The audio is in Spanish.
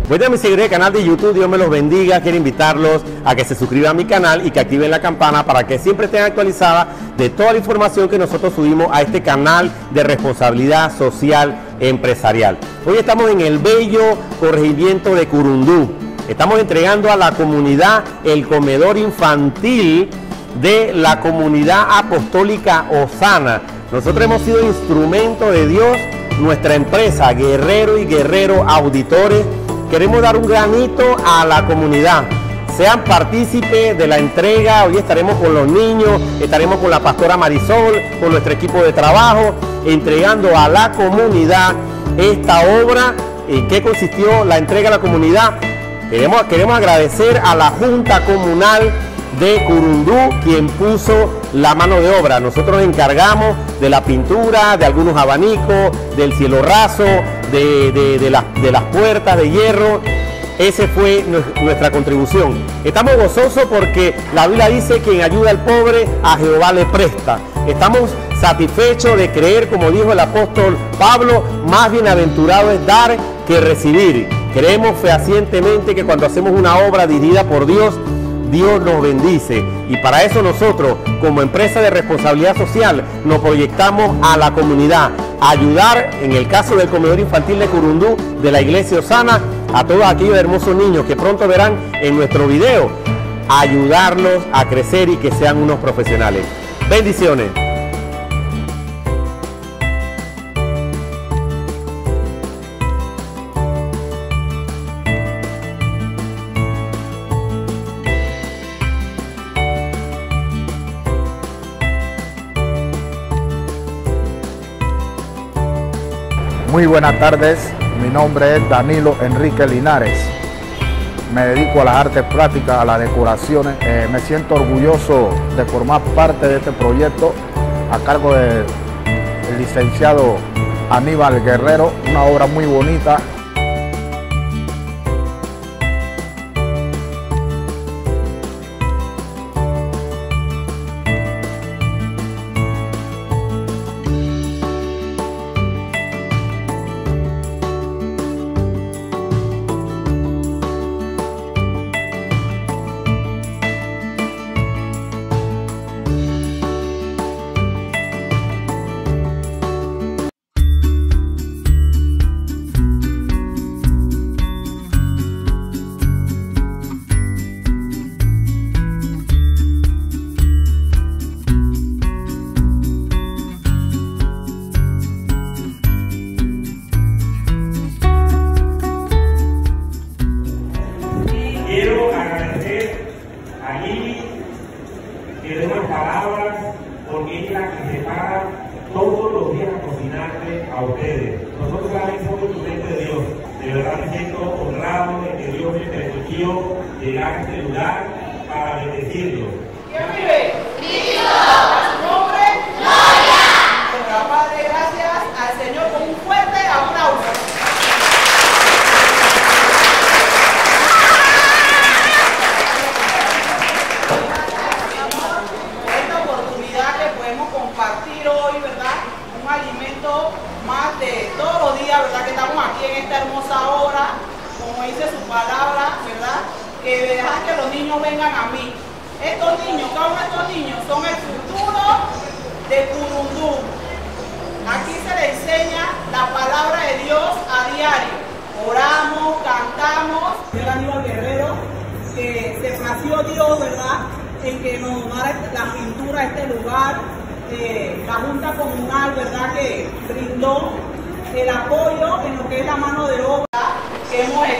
Voy a seguir el canal de YouTube, Dios me los bendiga. Quiero invitarlos a que se suscriban a mi canal y que activen la campana para que siempre estén actualizadas de toda la información que nosotros subimos a este canal de responsabilidad social empresarial. Hoy estamos en el bello corregimiento de Curundú. Estamos entregando a la comunidad el comedor infantil de la comunidad apostólica Osana. Nosotros hemos sido instrumento de Dios, nuestra empresa Guerrero y Guerrero Auditores. Queremos dar un granito a la comunidad. Sean partícipes de la entrega. Hoy estaremos con los niños, estaremos con la pastora Marisol, con nuestro equipo de trabajo, entregando a la comunidad esta obra. ¿En qué consistió la entrega a la comunidad? Queremos agradecer a la Junta Comunal de Curundú, quien puso la mano de obra. Nosotros nos encargamos de la pintura, de algunos abanicos, del cielo raso, de las puertas de hierro. Esa fue nuestra contribución. Estamos gozosos porque la Biblia dice: quien ayuda al pobre, a Jehová le presta. Estamos satisfechos de creer, como dijo el apóstol Pablo, más bienaventurado es dar que recibir. Creemos fehacientemente que cuando hacemos una obra dirigida por Dios, Dios nos bendice, y para eso nosotros, como empresa de responsabilidad social, nos proyectamos a la comunidad, a ayudar, en el caso del comedor infantil de Curundú, de la iglesia Osana, a todos aquellos hermosos niños que pronto verán en nuestro video, a ayudarlos a crecer y que sean unos profesionales. Bendiciones. Muy buenas tardes, mi nombre es Danilo Enrique Linares. Me dedico a las artes plásticas, a las decoraciones. Me siento orgulloso de formar parte de este proyecto a cargo del licenciado Aníbal Guerrero, una obra muy bonita. Que demos palabras, porque ella es la que se para todos los días a cocinarle a ustedes. Nosotros solamente somos instrumentos de Dios. De verdad me siento honrado de que Dios me permitió llegar a este lugar para bendecirlo. ¿Quién vive? ¡Cristo! ¿A su nombre? ¡Gloria! Bueno, Padre, gracias al Señor con un fuerte aplauso. Compartir hoy, ¿verdad? Un alimento más de todos los días, ¿verdad? Que estamos aquí en esta hermosa hora, como dice su palabra, ¿verdad? Que dejan que los niños vengan a mí. Estos niños, cada uno de estos niños son el futuro de Curundú. Aquí se les enseña la palabra de Dios a diario. Oramos, cantamos. Señor Aníbal Guerrero, que se plació Dios, ¿verdad? En que nos donara la pintura a este lugar. La Junta Comunal, ¿verdad?, que brindó el apoyo en lo que es la mano de obra que hemos